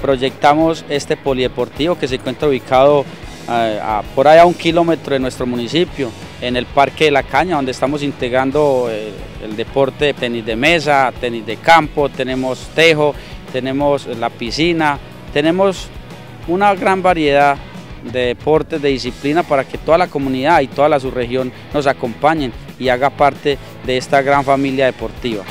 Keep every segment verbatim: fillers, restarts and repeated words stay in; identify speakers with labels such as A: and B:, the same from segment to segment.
A: proyectamos este polideportivo que se encuentra ubicado a, a, por ahí a un kilómetro de nuestro municipio, en el Parque de la Caña, donde estamos integrando el, el deporte de tenis de mesa, tenis de campo, tenemos tejo, tenemos la piscina, tenemos una gran variedad de deportes, de disciplina para que toda la comunidad y toda la subregión nos acompañen y haga parte de esta gran familia deportiva.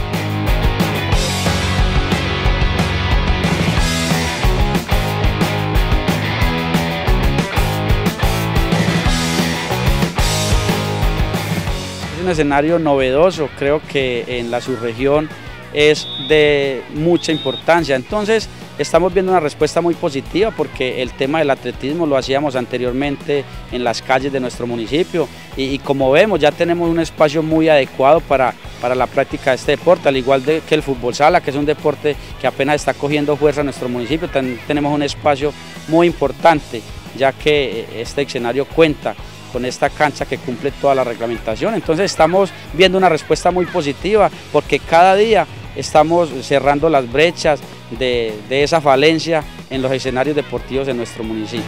A: Es un escenario novedoso, creo que en la subregión es de mucha importancia, entonces estamos viendo una respuesta muy positiva porque el tema del atletismo lo hacíamos anteriormente en las calles de nuestro municipio y, y como vemos ya tenemos un espacio muy adecuado para, para la práctica de este deporte, al igual de, que el fútbol sala, que es un deporte que apenas está cogiendo fuerza en nuestro municipio, también tenemos un espacio muy importante ya que este escenario cuenta con esta cancha que cumple toda la reglamentación, entonces estamos viendo una respuesta muy positiva porque cada día estamos cerrando las brechas de, de esa falencia en los escenarios deportivos de nuestro municipio.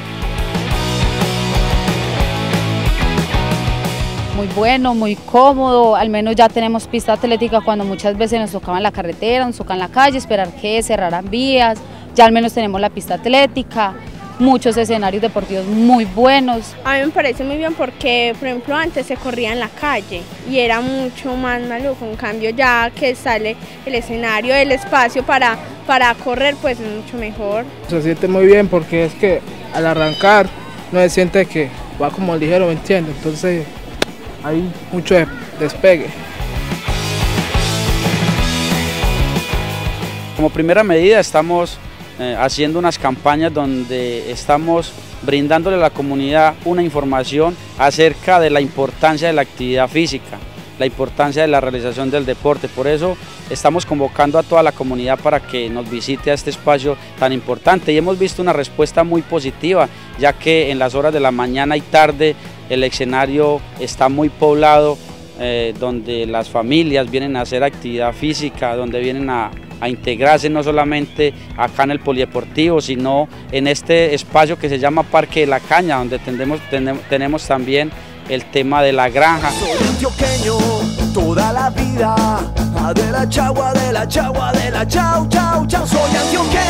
B: Muy bueno, muy cómodo, al menos ya tenemos pista atlética cuando muchas veces nos tocaba en la carretera, nos tocaba en la calle, esperar que cerraran vías, ya al menos tenemos la pista atlética. Muchos escenarios deportivos muy buenos.
C: A mí me parece muy bien porque, por ejemplo, antes se corría en la calle y era mucho más maluco, en cambio ya que sale el escenario, el espacio para, para correr, pues es mucho mejor.
D: Se siente muy bien porque es que al arrancar no se siente que va como ligero, ¿me entiendes? Entonces hay mucho despegue.
A: Como primera medida estamos Eh, haciendo unas campañas donde estamos brindándole a la comunidad una información acerca de la importancia de la actividad física, la importancia de la realización del deporte. Por eso estamos convocando a toda la comunidad para que nos visite a este espacio tan importante y hemos visto una respuesta muy positiva, ya que en las horas de la mañana y tarde el escenario está muy poblado, eh, donde las familias vienen a hacer actividad física, donde vienen a a integrarse no solamente acá en el polideportivo, sino en este espacio que se llama Parque de la Caña, donde tenemos, tenemos, tenemos también el tema de la granja.
E: Soy antioqueño toda la vida, de la chagua, de la chagua, de la chau, chau, chau, soy antioqueño.